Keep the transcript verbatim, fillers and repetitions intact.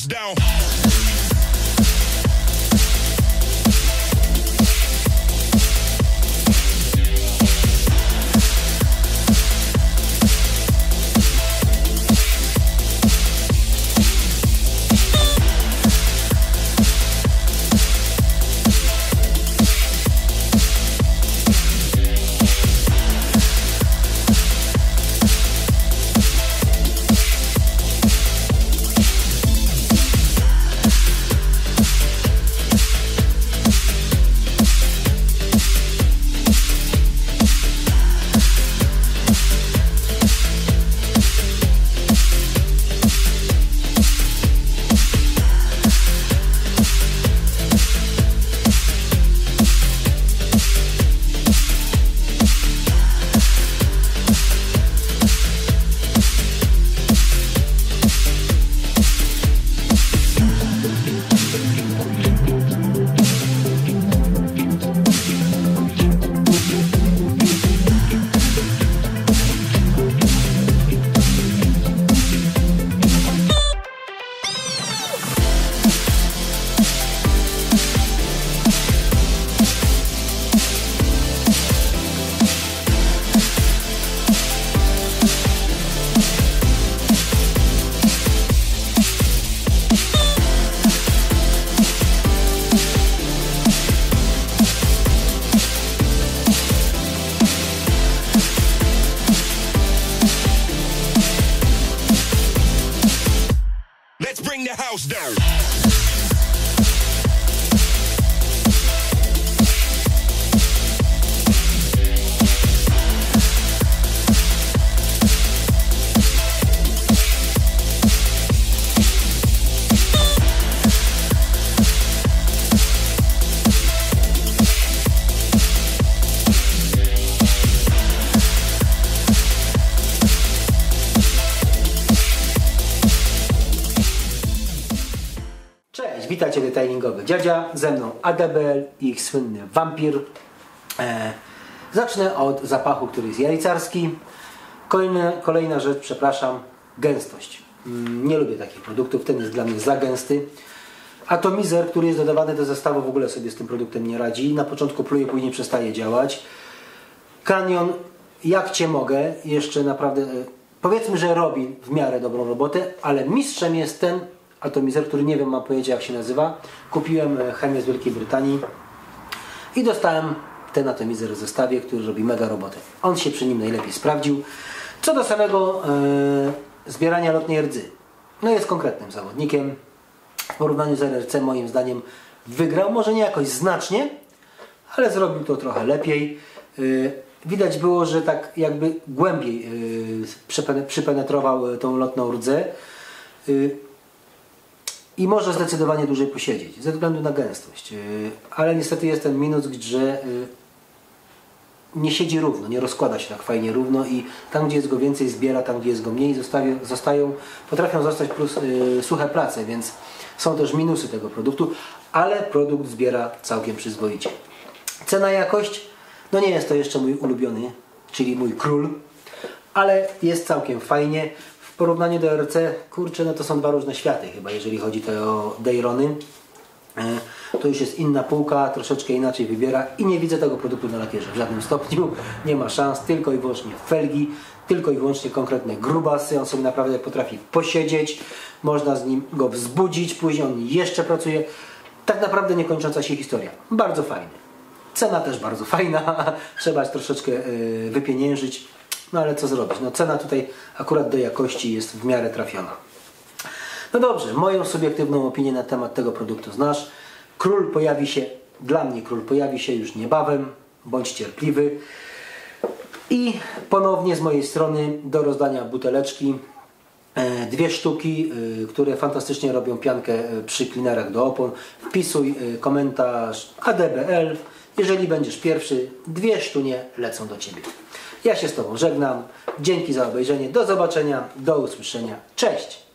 down. Let's bring the house down. Witajcie, detailingowy dziadzia, ze mną A D B L i ich słynny wampir. E, zacznę od zapachu, który jest jajcarski. Kolejna, kolejna rzecz, przepraszam, gęstość. Mm, nie lubię takich produktów, ten jest dla mnie za gęsty. Atomizer, który jest dodawany do zestawu, w ogóle sobie z tym produktem nie radzi. Na początku pluje, później przestaje działać. Canyon, jak cię mogę, jeszcze naprawdę, e, powiedzmy, że robi w miarę dobrą robotę, ale mistrzem jest ten atomizer, który nie wiem, mam pojęcia jak się nazywa. Kupiłem chemię z Wielkiej Brytanii i dostałem ten atomizer w zestawie, który robi mega robotę. On się przy nim najlepiej sprawdził. Co do samego e, zbierania lotnej rdzy. No jest konkretnym zawodnikiem. W porównaniu z L R C moim zdaniem wygrał, może nie jakoś znacznie, ale zrobił to trochę lepiej. E, widać było, że tak jakby głębiej e, przypenetrował tą lotną rdzę. E, I może zdecydowanie dłużej posiedzieć, ze względu na gęstość. Ale niestety jest ten minus, że nie siedzi równo, nie rozkłada się tak fajnie równo i tam, gdzie jest go więcej, zbiera, tam, gdzie jest go mniej, zostawią, zostają, potrafią zostać plus, yy, suche place, więc są też minusy tego produktu, ale produkt zbiera całkiem przyzwoicie. Cena, jakość, no nie jest to jeszcze mój ulubiony, czyli mój król, ale jest całkiem fajnie. W porównaniu do R C, kurczę, no to są dwa różne światy chyba, jeżeli chodzi to o Dayrony. To już jest inna półka, troszeczkę inaczej wybiera i nie widzę tego produktu na lakierze w żadnym stopniu. Nie ma szans, tylko i wyłącznie felgi, tylko i wyłącznie konkretne grubasy. On sobie naprawdę potrafi posiedzieć, można z nim go wzbudzić, później on jeszcze pracuje. Tak naprawdę niekończąca się historia. Bardzo fajny. Cena też bardzo fajna, trzeba troszeczkę wypieniężyć. No ale co zrobić? No cena tutaj akurat do jakości jest w miarę trafiona. No dobrze, moją subiektywną opinię na temat tego produktu znasz. Król pojawi się, dla mnie król pojawi się już niebawem. Bądź cierpliwy. I ponownie z mojej strony do rozdania buteleczki. Dwie sztuki, które fantastycznie robią piankę przy cleanerach do opon. Wpisuj komentarz A D B L. Jeżeli będziesz pierwszy, dwie sztunie lecą do Ciebie. Ja się z Tobą żegnam. Dzięki za obejrzenie. Do zobaczenia. Do usłyszenia. Cześć!